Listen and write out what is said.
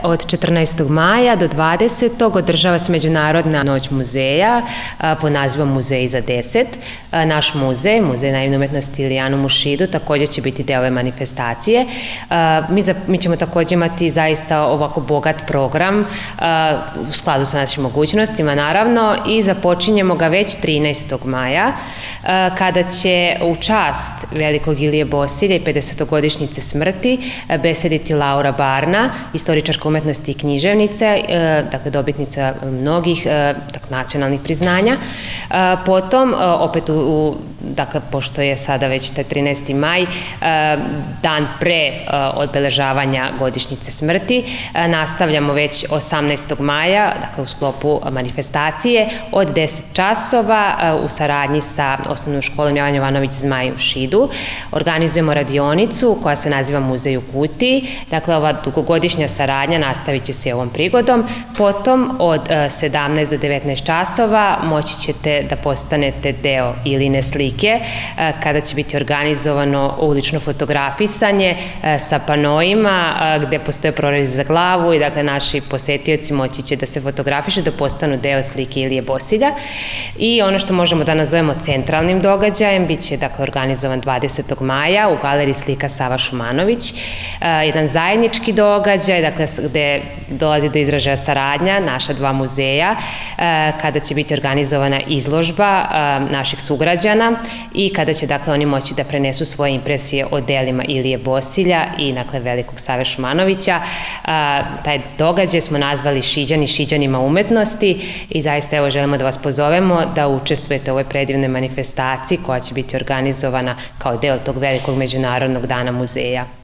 od 14. maja do 20. održava se Međunarodna noć muzeja pod nazivom Muzej za 10. Naš muzej, Muzej naivne umetnosti Ilianu Mušidu, također će biti deo ove manifestacije. Mi ćemo također imati zaista ovako bogat program u skladu sa našim mogućnostima, naravno, i započinjemo ga već 13. maja, kada će u čast velikog Ilije Bosilja i 50-godišnjice smrti besediti Laura Barna, istoričarka umetnosti i književnica, dakle dobitnica mnogih nacionalnih priznanja. Potom, opet dakle, pošto je sada već taj 13. maj, dan pre obeležavanja godišnjice smrti, nastavljamo već 18. maja, dakle u sklopu manifestacije, od 10 časova u saradnji sa osnovnom školom Jovan Jovanović Zmaj u Šidu. Organizujemo radionicu koja se naziva Muzej u kutiji. Dakle, ova dugogodišnja saradnja nastavit će se ovom prigodom. Potom od 17 do 19 časova moći ćete da postanete deo Iline slike, kada će biti organizovano ulično fotografisanje sa panoima gde postoje prorezi za glavu i dakle naši posetioci moći će da se fotografišu, da postanu deo slike Ilije Bosilja. I ono što možemo da nazovemo centralnim događajem bit će dakle organizovan 20. maja u galeriji slika Sava Šumanović, jedan zajednički događaj, dakle gde dolazi do izražaja saradnja naša dva muzeja, kada će biti organizovana izložba naših sugrađana i kada će dakle oni moći da prenesu svoje impresije o delima Ilije Bosilja i dakle velikog Save Šumanovića. Taj događaj smo nazvali Šiđani šiđanima umetnosti i zaista evo želimo da vas pozovemo da učestvujete u ovoj predivnoj manifestaciji koja će biti organizovana kao deo tog velikog Međunarodnog dana muzeja.